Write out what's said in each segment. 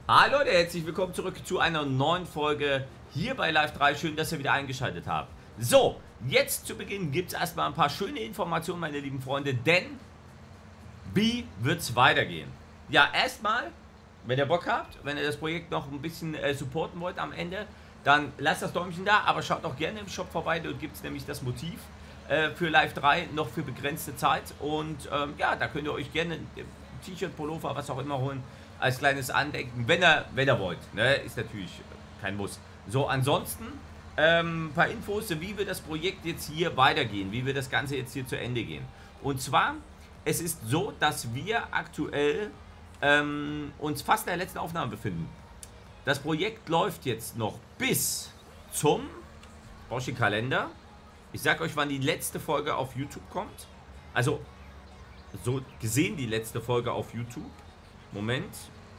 Hallo Leute, herzlich willkommen zurück zu einer neuen Folge hier bei Live 3. Schön, dass ihr wieder eingeschaltet habt. So, jetzt zu Beginn gibt es erstmal ein paar schöne Informationen, meine lieben Freunde, denn wie wird es weitergehen? Ja, erstmal, wenn ihr Bock habt, wenn ihr das Projekt noch ein bisschen supporten wollt am Ende, dann lasst das Däumchen da, aber schaut auch gerne im Shop vorbei, dort gibt es nämlich das Motiv für Live 3 noch für begrenzte Zeit und ja, da könnt ihr euch gerne ein T-Shirt, Pullover, was auch immer holen, als kleines Andenken, wenn ihr wollt, ne? Ist natürlich kein Muss. So, ansonsten ein paar Infos, wie wird das Projekt jetzt hier weitergehen, wie wird das Ganze jetzt hier zu Ende gehen. Und zwar, es ist so, dass wir aktuell uns fast in der letzten Aufnahme befinden. Das Projekt läuft jetzt noch bis zum, brauche ich den Kalender, ich sag euch, wann die letzte Folge auf YouTube kommt. Also, so gesehen die letzte Folge auf YouTube. Moment.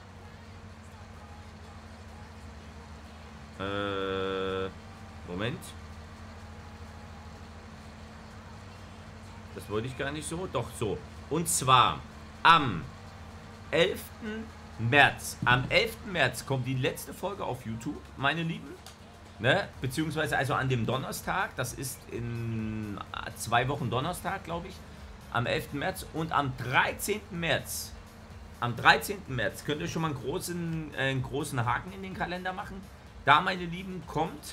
Moment. Das wollte ich gar nicht so. Doch, so. Und zwar am 11. März. Am 11. März kommt die letzte Folge auf YouTube, meine Lieben. Ne? Beziehungsweise also an dem Donnerstag. Das ist in 2 Wochen Donnerstag, glaube ich. Am 11. März. Und am 13. März. Am 13. März könnt ihr schon mal einen großen Haken in den Kalender machen. Da, meine Lieben, kommt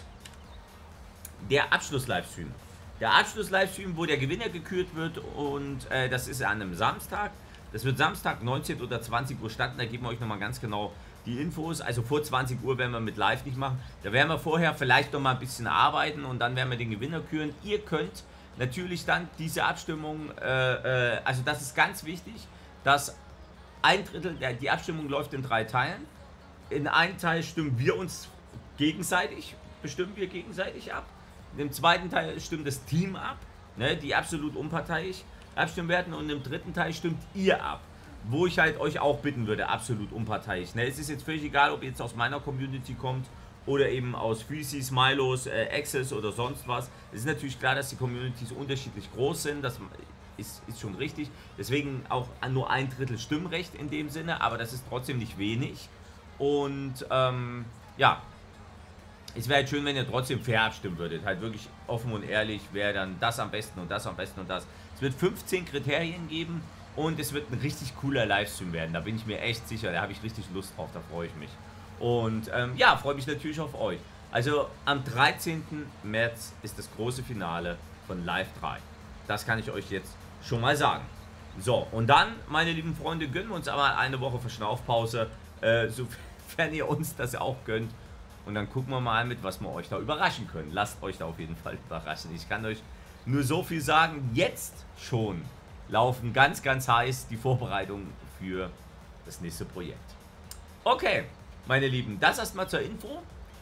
der Abschluss-Livestream. Der Abschluss-Livestream, wo der Gewinner gekürt wird und das ist an einem Samstag. Das wird Samstag 19 oder 20 Uhr starten. Da geben wir euch nochmal ganz genau die Infos. Also vor 20 Uhr werden wir mit live nicht machen. Da werden wir vorher vielleicht nochmal ein bisschen arbeiten und dann werden wir den Gewinner küren. Ihr könnt natürlich dann diese Abstimmung, also das ist ganz wichtig, dass ein Drittel, die Abstimmung läuft in 3 Teilen. In einem Teil stimmen wir uns bestimmen wir gegenseitig ab. In dem zweiten Teil stimmt das Team ab, ne, die absolut unparteiisch abstimmen werden. Und im dritten Teil stimmt ihr ab. Wo ich halt euch auch bitten würde, absolut unparteiisch. Ne, es ist jetzt völlig egal, ob ihr jetzt aus meiner Community kommt oder eben aus Freezies, Milos, Access oder sonst was. Es ist natürlich klar, dass die Communities unterschiedlich groß sind. Das ist schon richtig. Deswegen auch nur ein Drittel Stimmrecht in dem Sinne, aber das ist trotzdem nicht wenig. Und ja, es wäre halt schön, wenn ihr trotzdem fair abstimmen würdet. Halt wirklich offen und ehrlich, wer dann das am besten und das am besten und das. Es wird 15 Kriterien geben und es wird ein richtig cooler Livestream werden. Da bin ich mir echt sicher. Da habe ich richtig Lust drauf, da freue ich mich. Und ja, freue mich natürlich auf euch. Also am 13. März ist das große Finale von Live 3. Das kann ich euch jetzt schon mal sagen. So, und dann, meine lieben Freunde, gönnen wir uns aber eine Woche Verschnaufpause, sofern ihr uns das auch gönnt. Und dann gucken wir mal mit, was wir euch da überraschen können. Lasst euch da auf jeden Fall überraschen. Ich kann euch nur so viel sagen, jetzt schon laufen ganz, ganz heiß die Vorbereitungen für das nächste Projekt. Okay, meine Lieben, das erstmal zur Info.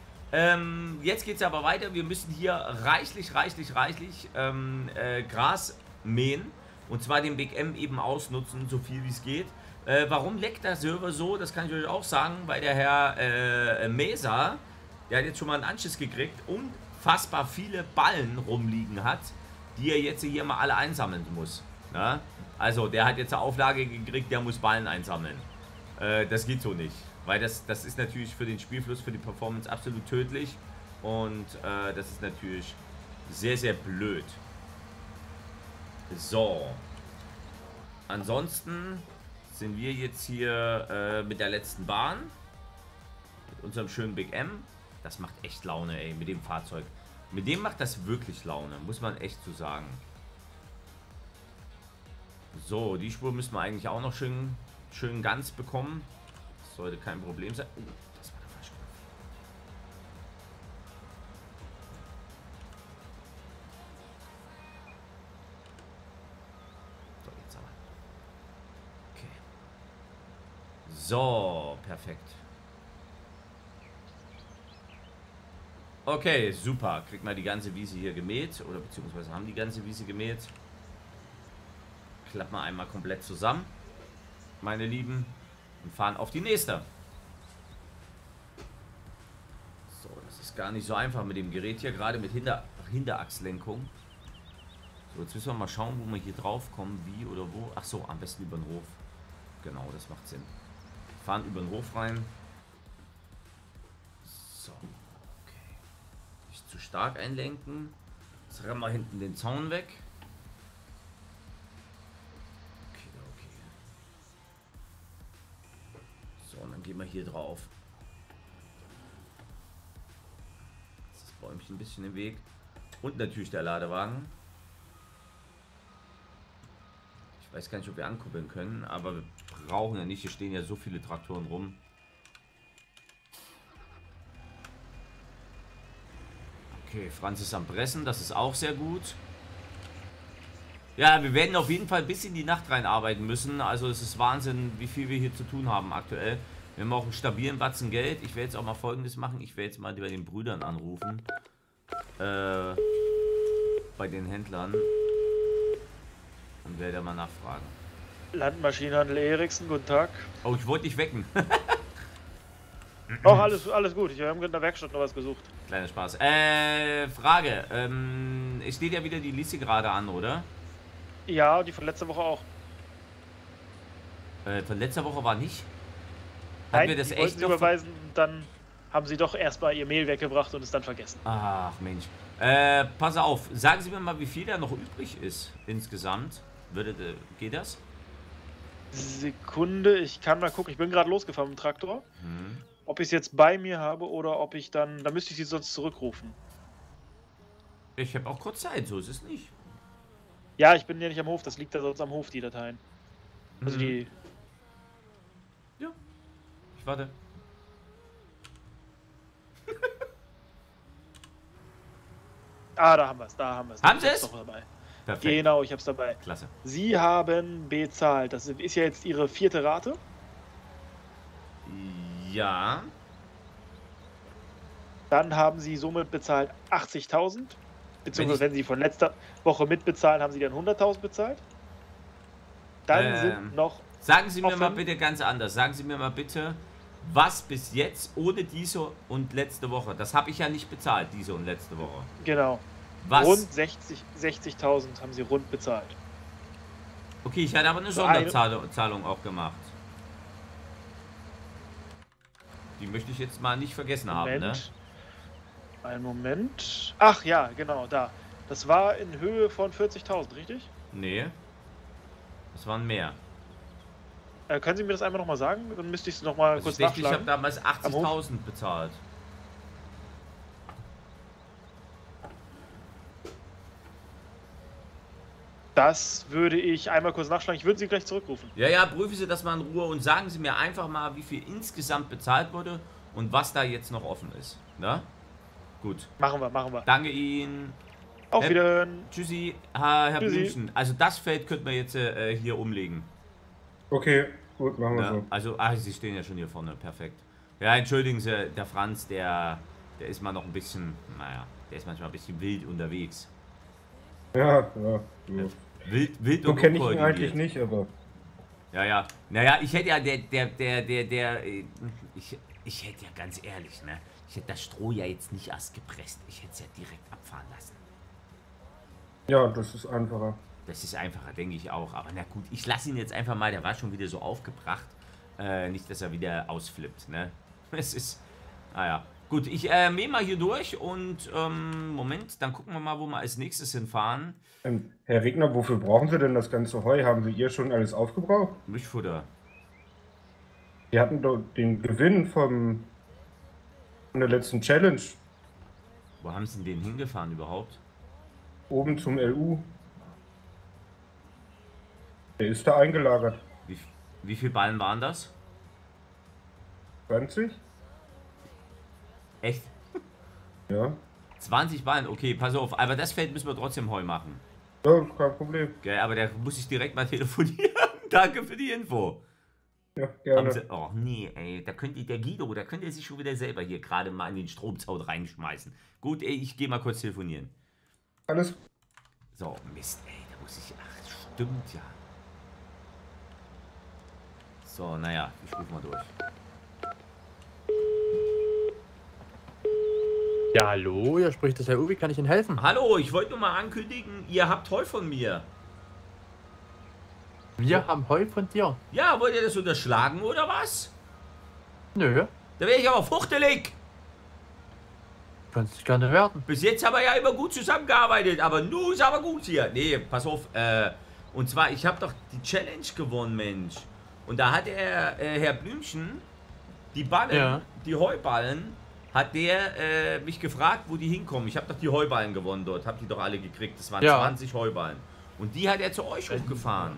Jetzt geht es aber weiter. Wir müssen hier reichlich Gras mähen. Und zwar den Big M eben ausnutzen, so viel wie es geht. Warum leckt der Server so? Das kann ich euch auch sagen, weil der Herr Mesa, der hat jetzt schon mal einen Anschiss gekriegt, unfassbar viele Ballen rumliegen hat, die er jetzt hier mal alle einsammeln muss. Na? Also der hat jetzt eine Auflage gekriegt, der muss Ballen einsammeln. Das geht so nicht. Weil das ist natürlich für den Spielfluss, für die Performance absolut tödlich. Und das ist natürlich sehr, sehr blöd. So. Ansonsten sind wir jetzt hier mit der letzten Bahn. Mit unserem schönen Big M. Das macht echt Laune, ey, mit dem Fahrzeug. Mit dem macht das wirklich Laune, muss man echt so sagen. So, die Spur müssen wir eigentlich auch noch schön ganz bekommen. Das sollte kein Problem sein. Das war der falsche Knopf. So, jetzt aber. Okay. So, perfekt. Okay, super. Kriegt mal die ganze Wiese hier gemäht. Oder beziehungsweise haben die ganze Wiese gemäht. Klappen wir einmal komplett zusammen, meine Lieben. Und fahren auf die nächste. So, das ist gar nicht so einfach mit dem Gerät hier, gerade mit Hinterachslenkung. So, jetzt müssen wir mal schauen, wo wir hier drauf kommen, wie oder wo. Ach so, am besten über den Hof. Genau, das macht Sinn. Wir fahren über den Hof rein. stark einlenken. Jetzt rennen wir hinten den Zaun weg. Okay, okay. So, und dann gehen wir hier drauf. Jetzt ist das Bäumchen ein bisschen im Weg. Und natürlich der Ladewagen. Ich weiß gar nicht, ob wir ankuppeln können, aber wir brauchen ja nicht. Hier stehen ja so viele Traktoren rum. Okay, Franz ist am Pressen, das ist auch sehr gut. Ja, wir werden auf jeden Fall bis in die Nacht reinarbeiten müssen. Also es ist Wahnsinn, wie viel wir hier zu tun haben aktuell. Wir haben auch einen stabilen Batzen Geld. Ich werde jetzt auch mal Folgendes machen. Ich werde jetzt mal bei den Brüdern anrufen. Bei den Händlern. Und werde mal nachfragen. Landmaschinenhandel Eriksen, guten Tag. Oh, ich wollte dich wecken. Auch alles gut. Wir haben in der Werkstatt noch was gesucht. Kleiner Spaß. Frage. Es steht ja wieder die Liste gerade an, oder? Ja, die von letzter Woche auch. Von letzter Woche war nicht? Hatten Nein, wir das die echt wollten sie noch überweisen und dann haben sie doch erstmal ihr Mail weggebracht und es dann vergessen. Ach Mensch. Pass auf. Sagen Sie mir mal, wie viel da noch übrig ist insgesamt. Geht das? Sekunde, ich kann mal gucken. Ich bin gerade losgefahren mit dem Traktor. Ob ich es jetzt bei mir habe oder ob ich dann müsste ich sie sonst zurückrufen. Ich habe auch kurz Zeit, so ist es nicht. Ja, ich bin ja nicht am Hof, das liegt da sonst am Hof, die Dateien. Also die... Ja, ich warte. Ah, da haben wir es, Haben Sie es? dabei. Perfekt. Genau, ich habe es dabei. Klasse. Sie haben bezahlt. Das ist ja jetzt Ihre 4. Rate. Ja. Dann haben Sie somit bezahlt 80.000. Beziehungsweise wenn Sie von letzter Woche mitbezahlen, haben Sie dann 100.000 bezahlt. Dann sind noch... Sagen Sie mir offen. mal bitte ganz anders. Sagen Sie mir mal bitte, was bis jetzt ohne diese und letzte Woche, das habe ich ja nicht bezahlt, diese und letzte Woche. Genau. Was? Rund 60.000 haben Sie rund bezahlt. Okay, ich hatte aber eine Sonderzahlung auch gemacht. Die möchte ich jetzt mal nicht vergessen haben, ne? Einen Moment. Ach ja, genau, da. Das war in Höhe von 40.000, richtig? Nee. Das waren mehr. Können Sie mir das einmal nochmal sagen? Dann müsste ich es nochmal kurz Ich habe nachschlagen. damals 80.000 bezahlt. Das würde ich einmal kurz nachschlagen. Ich würde Sie gleich zurückrufen. Ja, ja, prüfen Sie das mal in Ruhe und sagen Sie mir einfach mal, wie viel insgesamt bezahlt wurde und was da jetzt noch offen ist. Ne? Gut. Machen wir. Danke Ihnen. Auf Wiedersehen. Tschüssi, Herr Tschüssi. Blümchen. Also das Feld könnten wir jetzt hier umlegen. Okay, gut, machen wir so. Also, Sie stehen ja schon hier vorne, perfekt. Ja, entschuldigen Sie, der Franz, der ist mal noch ein bisschen, naja, der ist manchmal ein bisschen wild unterwegs. Ja. Wild So und kenne ich ihn unkoordiniert. eigentlich nicht, aber... Ja. Naja, ich hätte ja, ich hätte ja ganz ehrlich, ne, ich hätte das Stroh ja jetzt nicht erst gepresst. Ich hätte es ja direkt abfahren lassen. Ja, das ist einfacher. Das ist einfacher, denke ich auch. Aber na gut, ich lasse ihn jetzt einfach mal. Der war schon wieder so aufgebracht. Nicht, dass er wieder ausflippt, ne? Es ist... Naja. Gut, ich mähe mal hier durch und... Moment, dann gucken wir mal, wo wir als nächstes hinfahren. Herr Regner, wofür brauchen Sie denn das ganze Heu? Haben Sie ihr schon alles aufgebraucht? Milchfutter. Sie hatten doch den Gewinn von der letzten Challenge Wo haben Sie denn den hingefahren überhaupt? oben zum LU. Der ist da eingelagert. Wie viele Ballen waren das? 20? Echt? Ja. 20 Ballen? Okay, pass auf. Aber das Feld müssen wir trotzdem Heu machen. Ja, kein Problem. Gell, aber da muss ich direkt mal telefonieren. Danke für die Info. Ja, gerne. Oh nee, ey, der Guido, da könnte er sich schon wieder selber hier gerade mal in den Stromzaun reinschmeißen. Gut, ey, ich gehe mal kurz telefonieren. Alles. So, Mist, ey, da muss ich... Ach, stimmt ja. So, naja, ich rufe mal durch. Ja, hallo, hier spricht das Herr Uwe, kann ich Ihnen helfen? Hallo, ich wollte nur mal ankündigen, ihr habt Heu von mir. Wir haben Heu von dir. Ja, wollt ihr das unterschlagen oder was? Nö. Da wäre ich aber fuchtelig. Kannst du gerne werden. Bis jetzt haben wir ja immer gut zusammengearbeitet, aber nun ist aber gut hier. Nee, pass auf. Und zwar, ich habe doch die Challenge gewonnen, Mensch. Und da hat Herr Blümchen, die Ballen, Ja. die Heuballen, hat der mich gefragt, wo die hinkommen. Ich habe doch die Heuballen gewonnen dort, habe die doch alle gekriegt. Das waren Ja. 20 Heuballen. Und die hat er zu euch hochgefahren.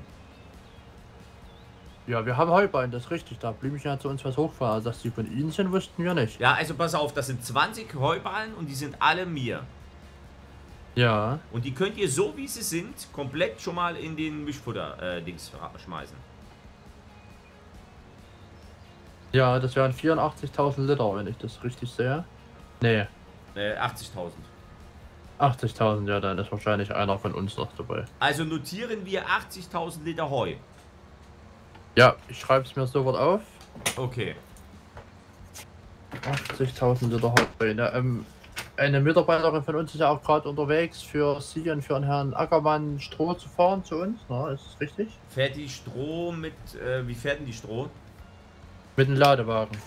Ja, wir haben Heuballen, das ist richtig. Da Blümchen hat zu uns was hochgefahren. Also, dass die von Ihnen sind, wussten wir nicht. Ja, also pass auf, das sind 20 Heuballen und die sind alle mir. Ja. Und die könnt ihr so wie sie sind, komplett schon mal in den Mischfutter-Dings schmeißen. Ja, das wären 84.000 Liter, wenn ich das richtig sehe. Nee, 80.000. 80.000, ja, dann ist wahrscheinlich einer von uns noch dabei. Also notieren wir 80.000 Liter Heu. Ja, ich schreibe es mir sofort auf. Okay. 80.000 Liter Heu. Ja, eine Mitarbeiterin von uns ist ja auch gerade unterwegs für Sie und für den Herrn Ackermann Stroh zu fahren zu uns. Na, ist das richtig? Fährt die Stroh mit, wie fährt denn die Stroh? Mit dem Ladewagen.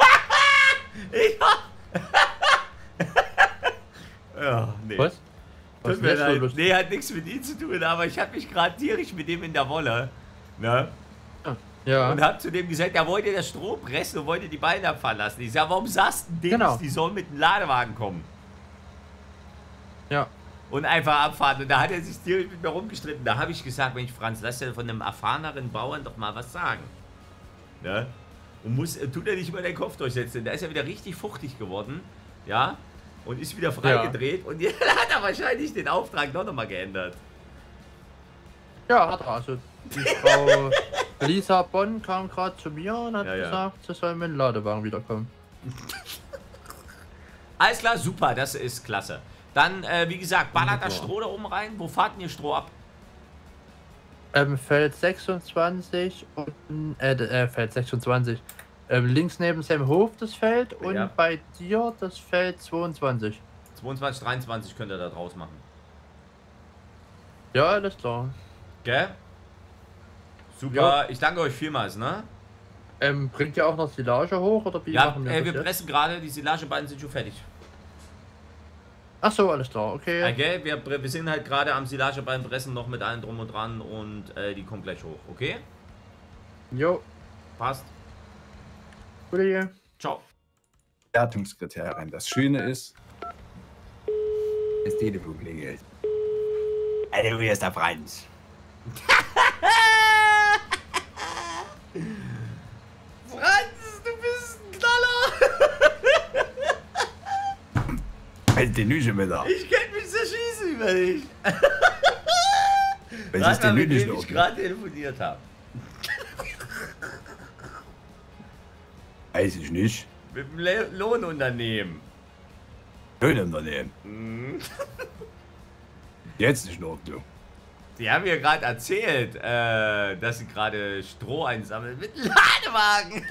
Ja, nee. Was? Was Tut mir ist das so leid. lustig? Nee, hat nichts mit ihm zu tun, aber ich habe mich gerade tierisch mit dem in der Wolle. Ne? Ja, Und hab zu dem gesagt, er wollte das Stroh pressen und wollte die Beine abfahren lassen. Ich sag, warum sagst du dem, Genau. die sollen mit dem Ladewagen kommen? ja. Und einfach abfahren. Und da hat er sich tierisch mit mir rumgestritten. Da habe ich gesagt, Mensch Franz, lass dir von einem erfahreneren Bauern doch mal was sagen. Ne? Und tut er nicht immer den Kopf durchsetzen. Da ist er wieder richtig fuchtig geworden. Ja? Und ist wieder freigedreht. Und jetzt hat er wahrscheinlich den Auftrag doch nochmal geändert. Ja, hat er. Also die Frau Lisa Bonn kam gerade zu mir und hat Ja, ja. gesagt, sie soll mit dem Ladewagen wiederkommen. Alles klar, super, das ist klasse. Dann, wie gesagt, ballert das Super. Stroh da oben rein. Wo fahrt denn ihr Stroh ab? Feld 26 und Feld 26. Links neben seinem Hof das Feld und Ja. bei dir das Feld 22. 22, 23 könnt ihr da draus machen. Ja, alles klar. Gell? Super, Ja. ich danke euch vielmals, ne? Bringt ihr auch noch Silage hoch oder wie Ja, machen wir wir das jetzt? pressen gerade, die Silagebeine sind schon fertig. Ach so, alles klar, okay. Okay, wir sind halt gerade am Silagebein pressen, noch mit allem drum und dran und die kommt gleich hoch, okay? Jo, Passt. gute. Ciao. Wertungskriterien. Das Schöne ist, das Telefon klingelt. Hallo, hier ist der Franz. Franz, du bist ein Knaller! Was ist denn nun schon wieder? Ich könnte mich zerschießen über dich. Was ist denn mit nun dem schon ich gerade telefoniert habe. Weiß ich nicht. Mit dem Lohnunternehmen. Lohnunternehmen. Mhm. Jetzt ist in Ordnung. Die haben mir gerade erzählt, dass sie gerade Stroh einsammeln mit einem Ladewagen.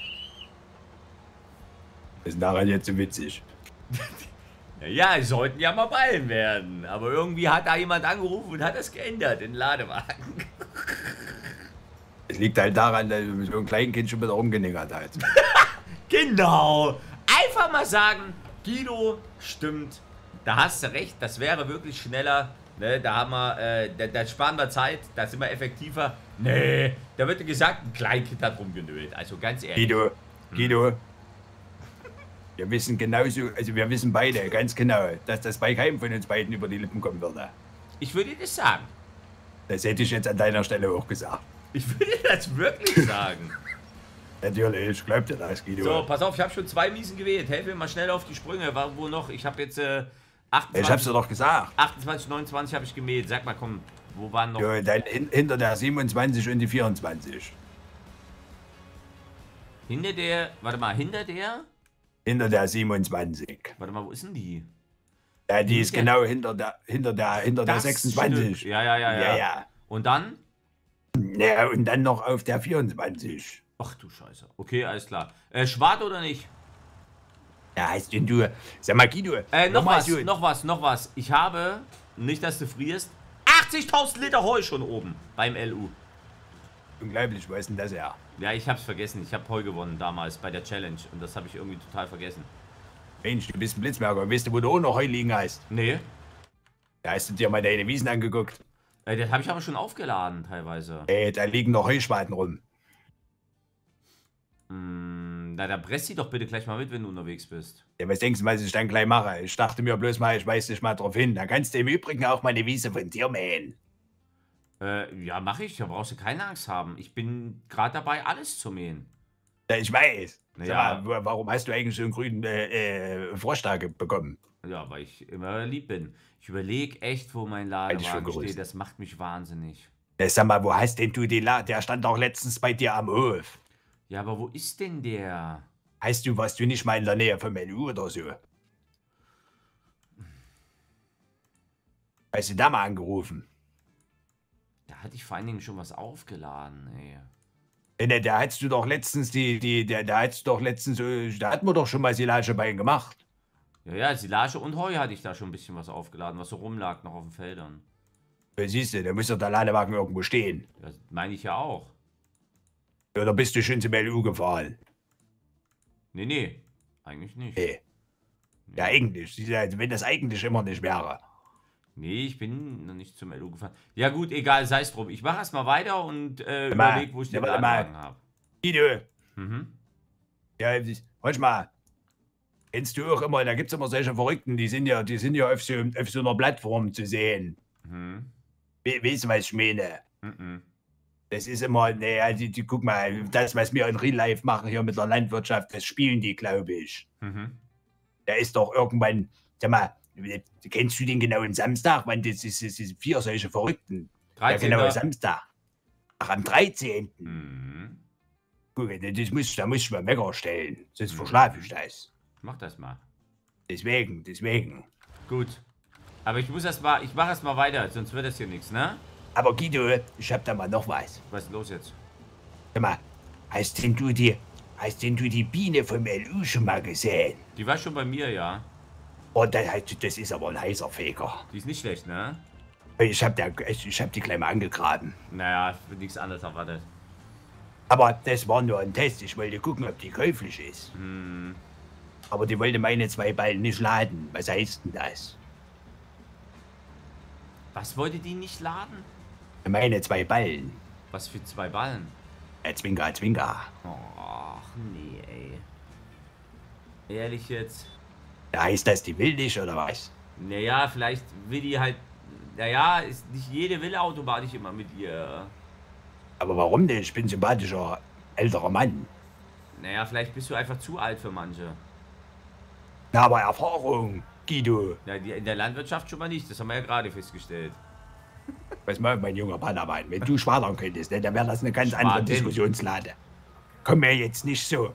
Was ist daran jetzt so witzig? Ja, es sollten ja mal Ballen werden. Aber irgendwie hat da jemand angerufen und hat das geändert in den Ladewagen. Es liegt halt daran, dass so ein Kleinkind schon wieder rumgenickert hat. Genau. Einfach mal sagen, Guido, stimmt. Da hast du recht, das wäre wirklich schneller. Ne, da haben wir, da sparen wir Zeit, da sind wir effektiver. Nee, da wird gesagt, ein Kleinkind hat rumgenölt. Also ganz ehrlich. Guido, wir wissen genauso, also wir wissen beide ganz genau, dass das bei keinem von uns beiden über die Lippen kommen würde. Ich würde das sagen. Das hätte ich jetzt an deiner Stelle auch gesagt. Ich würde das wirklich sagen. Natürlich, glaub dir das, Guido. So, pass auf, ich habe schon 2 Miesen gewählt. Helf mir mal schnell auf die Sprünge. War wo noch? Ich habe jetzt Ich 28, hab's dir doch gesagt. 28, 29 habe ich gemäht. Sag mal, komm, wo waren noch? Jo, dann hinter der 27 und die 24. Hinter der, warte mal, hinter der? Hinter der 27. Warte mal, wo ist denn die? Ja, die ist Hinter- genau hinter der Das 26. Stück. Ja. Ja. Und dann? Ja, und dann noch auf der 24. Ach du Scheiße. Okay, alles klar. Schwart oder nicht? Ja, heißt denn du? Sag mal, Guido. Noch mal was, so- noch was. Ich habe, nicht dass du frierst, 80.000 Liter Heu schon oben beim LU. Unglaublich, wo ist denn das her? Ja, ich hab's vergessen. Ich habe Heu gewonnen damals bei der Challenge und das habe ich irgendwie total vergessen. Mensch, du bist ein Blitzmerker. Weißt du, wo du auch noch Heu liegen hast? Nee. Da hast du dir mal deine Wiesen angeguckt. Das habe ich aber schon aufgeladen, teilweise. Da liegen noch Heuschwaden rum. Na, dann presst die doch bitte gleich mal mit, wenn du unterwegs bist. Ja, was denkst du, was ich dann gleich mache? Ich dachte mir bloß mal, ich weise dich mal drauf hin. Dann kannst du im Übrigen auch mal eine Wiese von dir mähen. Ja, mache ich. Da brauchst du keine Angst haben. Ich bin gerade dabei, alles zu mähen. Ja, ich weiß. Ja. Sag mal, warum hast du eigentlich so einen grünen Froschtage bekommen? Ja, weil ich immer lieb bin. Ich überlege echt, wo mein Ladewagen steht. Das macht mich wahnsinnig. Sag mal, wo hast denn du den Laden? Der stand auch letztens bei dir am Hof. Ja, aber wo ist denn der? Warst du nicht mal in der Nähe von Melu oder so? Hast du da mal angerufen? Da hatte ich vor allen Dingen schon was aufgeladen, ey. Da hattest du doch letztens da hatten wir doch schon mal Silage bei ihm gemacht. Ja, Silage und Heu hatte ich da schon ein bisschen was aufgeladen, was so rumlag noch auf den Feldern. Siehst du, da muss doch der Ladewagen irgendwo stehen. Das meine ich ja auch. Oder bist du schon zu Melu gefahren? Nee, eigentlich nicht. Nee. Ja, eigentlich. Wenn das eigentlich immer nicht wäre. Nee, ich bin noch nicht zum LU gefahren. Ja gut, egal, sei es drum. Ich mache erstmal weiter und überlege, wo ich den Ladewagen habe. Guido. Mhm. Ja, hör mal. Kennst du auch immer, da gibt es immer solche Verrückten, die sind ja auf so einer Plattform zu sehen. Mhm. Weißt du, was ich meine? Mhm. Das ist immer, guck mal, das, was wir in Real Life machen hier mit der Landwirtschaft, das spielen die, glaube ich. Mhm. Da ist doch irgendwann, sag mal, kennst du den genauen Samstag? Wann das ist 4 solche Verrückten. 13. Der genaue Samstag. Ach, am 13. Mhm. Guck, da muss ich mal Wecker stellen, sonst verschlafe ich das. Mach das mal. Deswegen. Gut. Aber ich mache erst mal weiter, sonst wird das hier nichts, ne? Aber Guido, ich hab da mal noch was. Was ist los jetzt? Sag mal, hast denn du die Biene vom LU schon mal gesehen? Die war schon bei mir, ja. Oh, das ist aber ein heißer Feger. Die ist nicht schlecht, ne? Ich hab die gleich mal angegraben. Naja, nichts anderes erwartet. Aber das war nur ein Test. Ich wollte gucken, ob die käuflich ist. Hm. Aber die wollte meine 2 Ballen nicht laden. Was heißt denn das? Was wollte die nicht laden? Meine 2 Ballen. Was für 2 Ballen? Zwinker. Ach nee, ey. Ehrlich jetzt? Da heißt das, die will nicht, oder was? Naja, vielleicht will die halt... Naja, nicht jede will automatisch immer mit ihr. Aber warum denn? Ich bin ein sympathischer, älterer Mann. Naja, vielleicht bist du einfach zu alt für manche. Na, aber Erfahrung, Guido. Ja, in der Landwirtschaft schon mal nicht, das haben wir ja gerade festgestellt. Was mal, mein junger Panaman, wenn du schwadern könntest, ne, dann wäre das eine ganz andere Schwaden. Diskussionslade. Komm mir jetzt nicht so.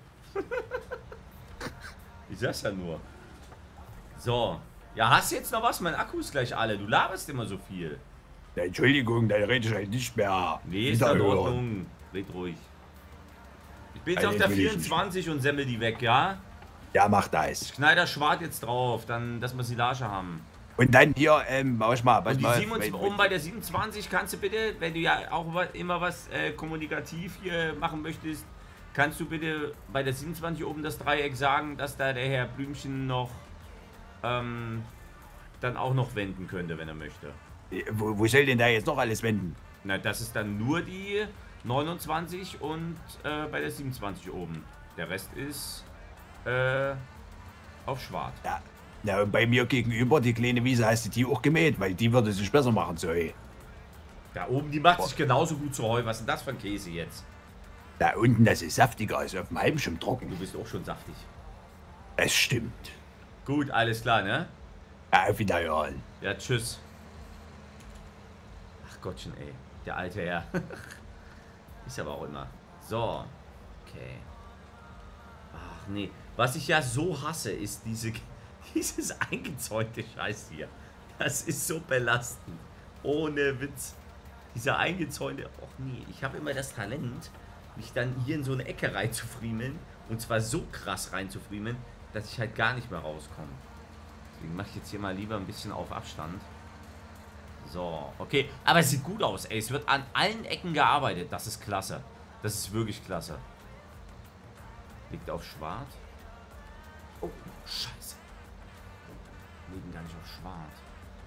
Ich sag's ja nur. So. Ja, hast du jetzt noch was? Mein Akku ist gleich alle. Du laberst immer so viel. Na, Entschuldigung, dann rede ich halt nicht mehr. Nee, ist in Ordnung. Red ruhig. Ich bin jetzt auf der 24 und semmel die weg, ja? Ja, mach das. Ich knall das Schwart jetzt drauf, dann, dass wir Silage haben. Und dann hier, Und die 27, oben bei der 27 kannst du bitte, wenn du ja auch immer was kommunikativ hier machen möchtest, kannst du bitte bei der 27 oben das Dreieck sagen, dass da der Herr Blümchen noch dann auch noch wenden könnte, wenn er möchte. Wo soll denn da jetzt noch alles wenden? Na, das ist dann nur die 29 und bei der 27 oben. Der Rest ist auf Schwarz. Ja. Na, und bei mir gegenüber, die kleine Wiese, hast du die auch gemäht, weil die würde sich besser machen zu Heu. Da oben, die macht sich genauso gut zu Heu. Was ist denn das für ein Käse jetzt? Da unten, das ist saftiger als auf dem Heimschirm trocken. Du bist auch schon saftig. Das stimmt. Gut, alles klar, ne? Ja, auf Wiederhören. Ja, tschüss. Ach Gottchen, ey. Der alte Herr. Ist aber auch immer. So. Okay. Ach nee. Was ich ja so hasse, ist dieses eingezäunte Scheiß hier. Das ist so belastend. Ohne Witz. Dieser eingezäunte... Och nee, ich habe immer das Talent, mich dann hier in so eine Ecke reinzufriemeln. Und zwar so krass reinzufriemeln, dass ich halt gar nicht mehr rauskomme. Deswegen mache ich jetzt hier mal lieber ein bisschen auf Abstand. So, okay. Aber es sieht gut aus, ey. Es wird an allen Ecken gearbeitet. Das ist klasse. Das ist wirklich klasse. Liegt auf Schwarz. Oh, scheiße. liegen gar nicht auf Schwarz.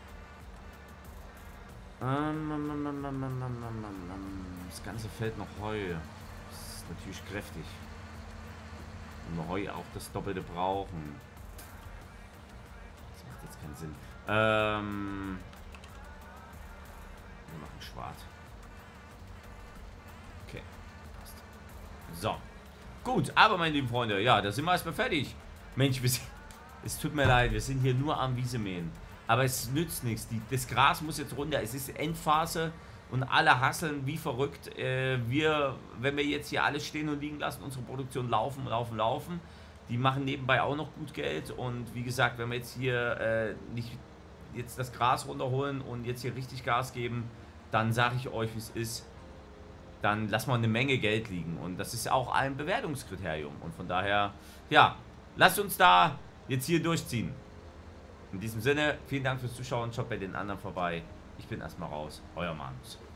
Das ganze Feld noch Heu. Das ist natürlich kräftig. Und Heu auch das Doppelte brauchen. Das macht jetzt keinen Sinn. Wir machen Schwarz. Okay, passt. So. Gut, aber meine lieben Freunde, ja, da sind wir erstmal fertig. Mensch, es tut mir leid, wir sind hier nur am Wiesemähen. Aber es nützt nichts. Das Gras muss jetzt runter. Es ist Endphase und alle hasseln wie verrückt. Wenn wir jetzt hier alles stehen und liegen lassen, unsere Produktion laufen. Die machen nebenbei auch noch gut Geld. Und wie gesagt, wenn wir jetzt hier nicht jetzt das Gras runterholen und jetzt hier richtig Gas geben, dann sage ich euch, wie es ist. Dann lassen wir eine Menge Geld liegen. Und das ist auch ein Bewertungskriterium. Und von daher, ja, lasst uns da jetzt hier durchziehen. In diesem Sinne, vielen Dank fürs Zuschauen. Schaut bei den anderen vorbei. Ich bin erstmal raus. Euer Manus.